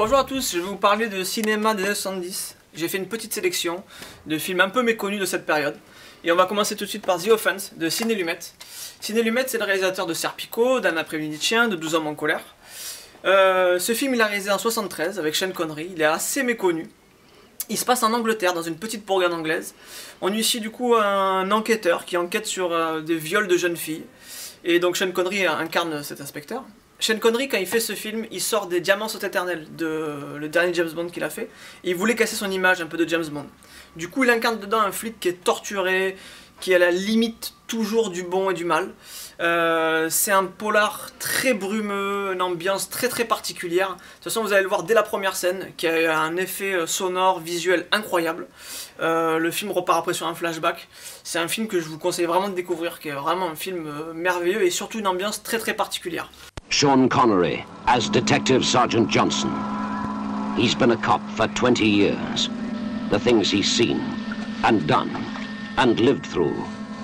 Bonjour à tous, je vais vous parler de cinéma des années 70. J'ai fait une petite sélection de films un peu méconnus de cette période. Et on va commencer tout de suite par The Offense de Sidney Lumet. Sidney Lumet, c'est le réalisateur de Serpico, d'Un après-midi de chien, de 12 hommes en colère. Ce film, il a réalisé en 73 avec Sean Connery. Il est assez méconnu. Il se passe en Angleterre, dans une petite bourgade anglaise. On y suit du coup un enquêteur qui enquête sur des viols de jeunes filles. Et donc Sean Connery incarne cet inspecteur. Sean Connery, quand il fait ce film, il sort des Diamants sont éternels, le dernier James Bond qu'il a fait. Et il voulait casser son image un peu de James Bond. Du coup, il incarne dedans un flic qui est torturé, qui est à la limite toujours du bon et du mal. C'est un polar très brumeux, une ambiance très particulière. De toute façon, vous allez le voir dès la première scène, qui a un effet sonore, visuel incroyable. Le film repart après sur un flashback. C'est un film que je vous conseille vraiment de découvrir, qui est vraiment un film merveilleux et surtout une ambiance très particulière. Sean Connery as Detective Sergeant Johnson. He's been a cop for 20 years. The things he's seen and done and lived through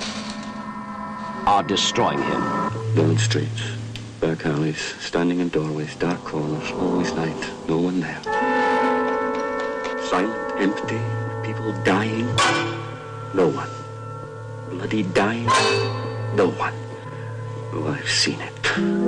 are destroying him. Village streets, back alleys, standing in doorways, dark corners, always night, no one there. Silent, empty, people dying, no one. Bloody dying, no one. Oh, I've seen it.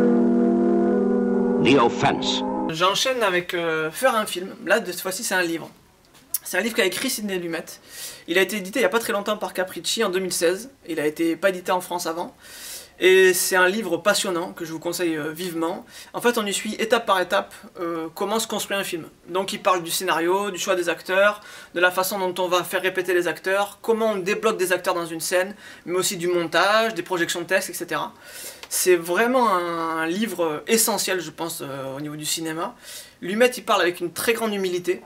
The Offense. J'enchaîne avec faire un film. Là, cette fois-ci, c'est un livre. C'est un livre qu'a écrit Sidney Lumet. Il a été édité il n'y a pas très longtemps par Capricci en 2016. Il a été pas édité en France avant. Et c'est un livre passionnant que je vous conseille vivement. En fait, on y suit étape par étape comment se construit un film. Donc il parle du scénario, du choix des acteurs, de la façon dont on va faire répéter les acteurs, comment on débloque des acteurs dans une scène, mais aussi du montage, des projections de texte, etc. C'est vraiment un livre essentiel, je pense, au niveau du cinéma. Lumet, il parle avec une très grande humilité.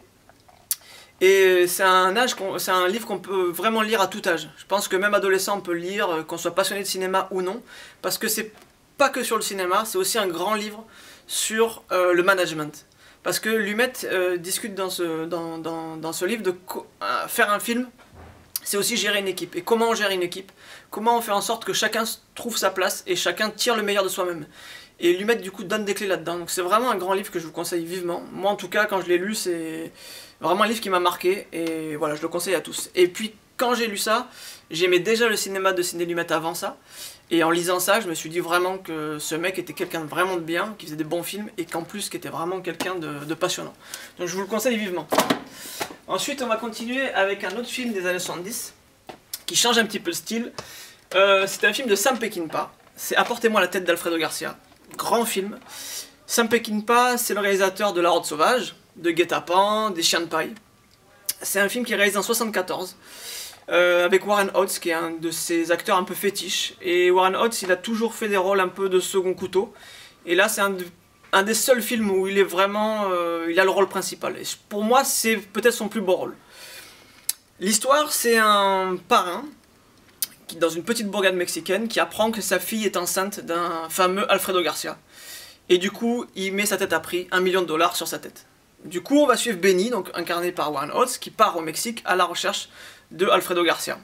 Et c'est un livre qu'on peut vraiment lire à tout âge. Je pense que même adolescent on peut le lire, qu'on soit passionné de cinéma ou non, parce que c'est pas que sur le cinéma, c'est aussi un grand livre sur le management. Parce que Lumet discute dans ce livre de faire un film, c'est aussi gérer une équipe. Et comment on gère une équipe? Comment on fait en sorte que chacun trouve sa place et chacun tire le meilleur de soi-même? Et Lumet du coup donne des clés là-dedans. Donc c'est vraiment un grand livre que je vous conseille vivement. Moi en tout cas quand je l'ai lu, c'est vraiment un livre qui m'a marqué et voilà, je le conseille à tous. Et puis quand j'ai lu ça, j'aimais déjà le cinéma de Sidney Lumet avant ça. Et en lisant ça, je me suis dit vraiment que ce mec était quelqu'un de vraiment de bien, qui faisait des bons films et qu'en plus qui était vraiment quelqu'un de passionnant. Donc je vous le conseille vivement. Ensuite on va continuer avec un autre film des années 70 qui change un petit peu le style. C'est un film de Sam Peckinpah. C'est Apportez-moi la tête d'Alfredo Garcia. Grand film. Sam Peckinpah, c'est le réalisateur de La Horde sauvage, de Guet-apens, des Chiens de paille. C'est un film qui est réalisé en 74 avec Warren Oates, qui est un de ses acteurs un peu fétiches. Et Warren Oates, il a toujours fait des rôles un peu de second couteau. Et là, c'est un des seuls films où il est vraiment, il a le rôle principal. Et pour moi, c'est peut-être son plus beau rôle. L'histoire, c'est un parrain dans une petite bourgade mexicaine qui apprend que sa fille est enceinte d'un fameux Alfredo Garcia. Et du coup, il met sa tête à prix, $1 million sur sa tête. Du coup, on va suivre Benny, donc incarné par Warren Oates, qui part au Mexique à la recherche de Alfredo Garcia.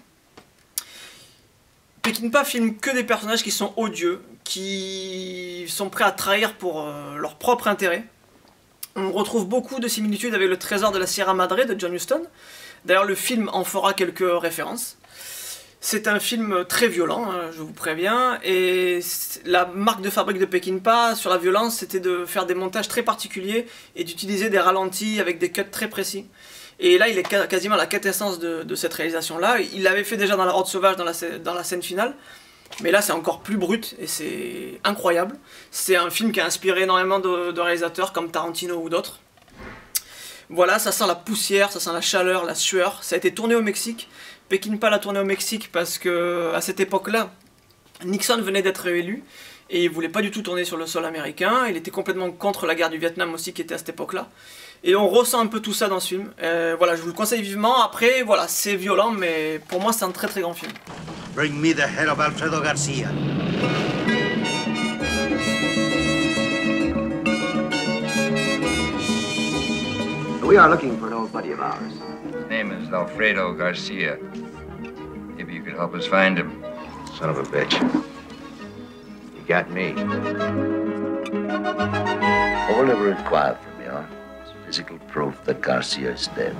Peckinpah filme que des personnages qui sont odieux, qui sont prêts à trahir pour leur propre intérêt. On retrouve beaucoup de similitudes avec Le Trésor de la Sierra Madre de John Huston. D'ailleurs, le film en fera quelques références. C'est un film très violent, hein, je vous préviens, et la marque de fabrique de Peckinpah sur la violence, c'était de faire des montages très particuliers et d'utiliser des ralentis avec des cuts très précis. Et là, il est quasiment la quintessence de cette réalisation-là. Il l'avait fait déjà dans La Horde sauvage, dans la scène finale, mais là, c'est encore plus brut et c'est incroyable. C'est un film qui a inspiré énormément de réalisateurs comme Tarantino ou d'autres. Voilà, ça sent la poussière, ça sent la chaleur, la sueur. Ça a été tourné au Mexique. Peckinpah l'a tourné au Mexique parce que à cette époque-là, Nixon venait d'être élu et il voulait pas du tout tourner sur le sol américain. Il était complètement contre la guerre du Vietnam aussi qui était à cette époque-là. Et on ressent un peu tout ça dans ce film. Voilà, je vous le conseille vivement. Après, voilà, c'est violent, mais pour moi, c'est un très grand film. Bring me the head of Alfredo Garcia. We are looking for an old buddy of ours. His name is Alfredo Garcia. Maybe you could help us find him. Son of a bitch. You got me. All ever required from you physical proof that Garcia is dead.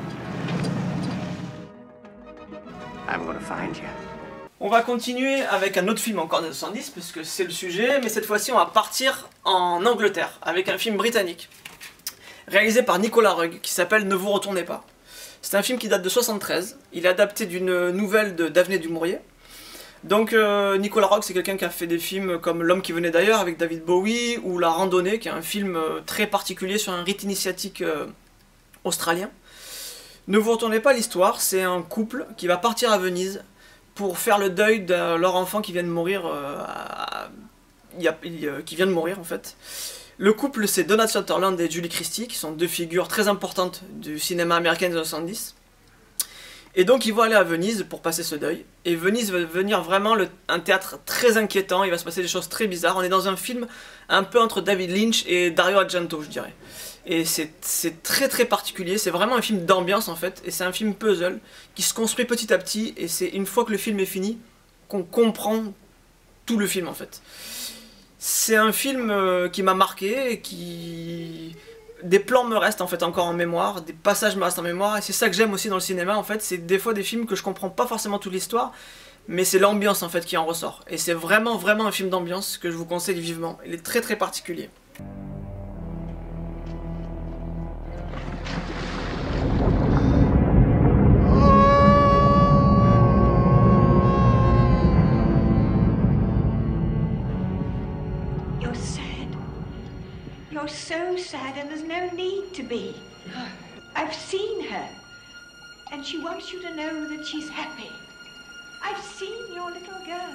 I'm gonna find you. On va continuer avec un autre film encore des 70, puisque c'est le sujet, mais cette fois-ci on va partir en Angleterre, avec un film britannique, réalisé par Nicolas Rugg, qui s'appelle Ne vous retournez pas. C'est un film qui date de 73, il est adapté d'une nouvelle de Daphné du Maurier. Donc Nicolas Rugg, c'est quelqu'un qui a fait des films comme L'homme qui venait d'ailleurs avec David Bowie, ou La Randonnée, qui est un film très particulier sur un rite initiatique australien. Ne vous retournez pas, l'histoire, c'est un couple qui va partir à Venise pour faire le deuil de leur enfant qui vient de mourir, qui vient de mourir en fait. Le couple, c'est Donald Sutherland et Julie Christie, qui sont deux figures très importantes du cinéma américain des années 70. Et donc ils vont aller à Venise pour passer ce deuil. Et Venise va devenir vraiment un théâtre très inquiétant, il va se passer des choses très bizarres. On est dans un film un peu entre David Lynch et Dario Argento, je dirais. Et c'est très très particulier, c'est vraiment un film d'ambiance en fait, et c'est un film puzzle qui se construit petit à petit, et c'est une fois que le film est fini qu'on comprend tout le film en fait. C'est un film qui m'a marqué, et qui... Des plans me restent en fait encore en mémoire, des passages me restent en mémoire, et c'est ça que j'aime aussi dans le cinéma en fait, c'est des fois des films que je comprends pas forcément toute l'histoire, mais c'est l'ambiance en fait qui en ressort. Et c'est vraiment vraiment un film d'ambiance que je vous conseille vivement, il est très très particulier. You're so sad, and there's no need to be. I've seen her, and she wants you to know that she's happy. I've seen your little girl.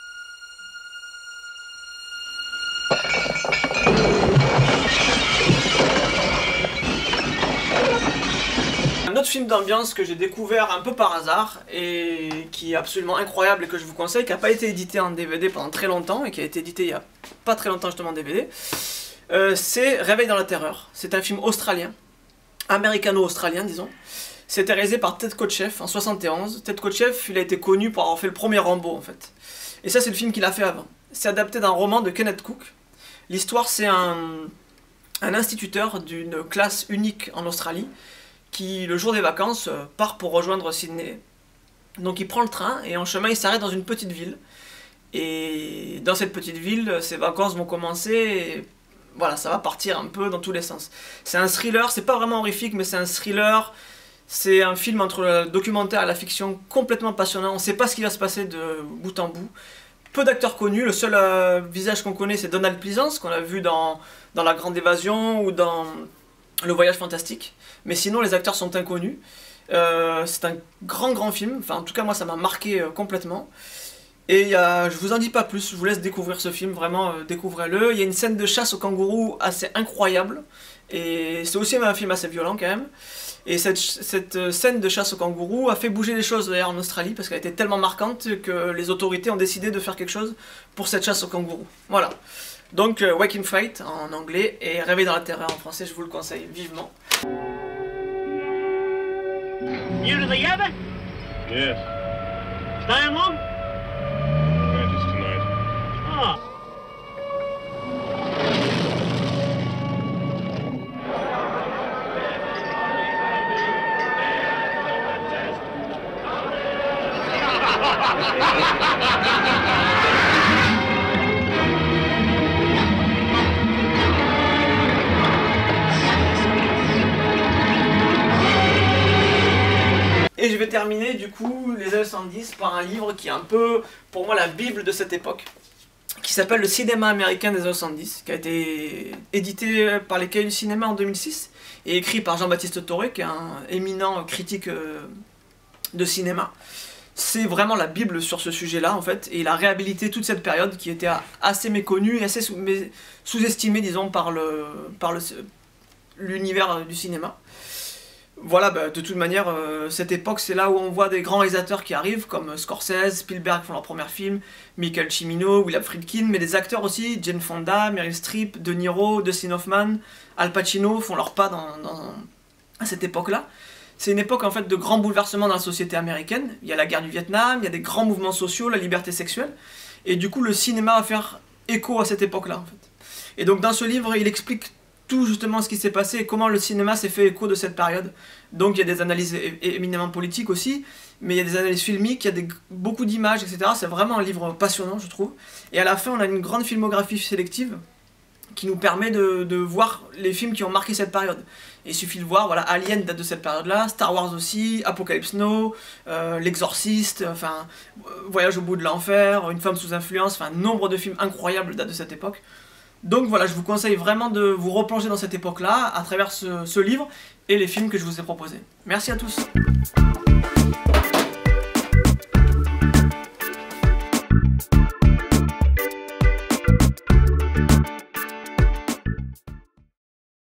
Un autre film d'ambiance que j'ai découvert un peu par hasard et qui est absolument incroyable et que je vous conseille, qui n'a pas été édité en DVD pendant très longtemps et qui a été édité il n'y a pas très longtemps justement en DVD, c'est Réveil dans la terreur. C'est un film australien, américano-australien disons. C'était réalisé par Ted Kotcheff en 71. Ted Kotcheff, il a été connu pour avoir fait le premier Rambo en fait. Et ça c'est le film qu'il a fait avant. C'est adapté d'un roman de Kenneth Cook. L'histoire c'est un instituteur d'une classe unique en Australie qui, le jour des vacances, part pour rejoindre Sydney. Donc il prend le train et en chemin il s'arrête dans une petite ville. Et dans cette petite ville, ses vacances vont commencer et voilà, ça va partir un peu dans tous les sens. C'est un thriller, c'est pas vraiment horrifique, mais c'est un thriller. C'est un film entre le documentaire et la fiction complètement passionnant. On sait pas ce qui va se passer de bout en bout. Peu d'acteurs connus, le seul visage qu'on connaît c'est Donald Pleasence, qu'on a vu dans La Grande Évasion ou dans Le Voyage Fantastique. Mais sinon les acteurs sont inconnus. C'est un grand film, enfin en tout cas moi ça m'a marqué complètement. Et je vous en dis pas plus, je vous laisse découvrir ce film, vraiment découvrez-le. Il y a une scène de chasse au kangourou assez incroyable, et c'est aussi un film assez violent quand même. Et cette scène de chasse au kangourou a fait bouger les choses d'ailleurs en Australie, parce qu'elle était tellement marquante que les autorités ont décidé de faire quelque chose pour cette chasse au kangourou. Voilà. Donc Wake in Fright en anglais, et Réveil dans la terreur en français, je vous le conseille vivement. New to the Yabba? Yes. Staying long? Just tonight. Oh. Et je vais terminer du coup les années 70 par un livre qui est un peu pour moi la bible de cette époque, qui s'appelle Le cinéma américain des années 70, qui a été édité par les Cahiers du cinéma en 2006 et écrit par Jean-Baptiste Toré, qui est un éminent critique de cinéma. C'est vraiment la bible sur ce sujet-là en fait, et il a réhabilité toute cette période qui était assez méconnue et assez sous-estimée disons par l'univers du cinéma. Voilà, de toute manière, cette époque, c'est là où on voit des grands réalisateurs qui arrivent, comme Scorsese, Spielberg font leur premier film, Michael Cimino, William Friedkin, mais des acteurs aussi, Jane Fonda, Meryl Streep, De Niro, Dustin Hoffman, Al Pacino font leur pas à cette époque-là. C'est une époque en fait de grands bouleversements dans la société américaine. Il y a la guerre du Vietnam, il y a des grands mouvements sociaux, la liberté sexuelle, et du coup le cinéma va faire écho à cette époque-là en fait. Et donc dans ce livre, il explique tout justement ce qui s'est passé et comment le cinéma s'est fait écho de cette période. Donc il y a des analyses éminemment politiques aussi, mais il y a des analyses filmiques, il y a beaucoup d'images, etc. C'est vraiment un livre passionnant, je trouve. Et à la fin, on a une grande filmographie sélective qui nous permet de voir les films qui ont marqué cette période. Et il suffit de voir, voilà, Alien date de cette période-là, Star Wars aussi, Apocalypse Now, L'Exorciste, enfin, Voyage au bout de l'enfer, Une femme sous influence, enfin, nombre de films incroyables datent de cette époque. Donc voilà, je vous conseille vraiment de vous replonger dans cette époque-là, à travers ce livre et les films que je vous ai proposés. Merci à tous.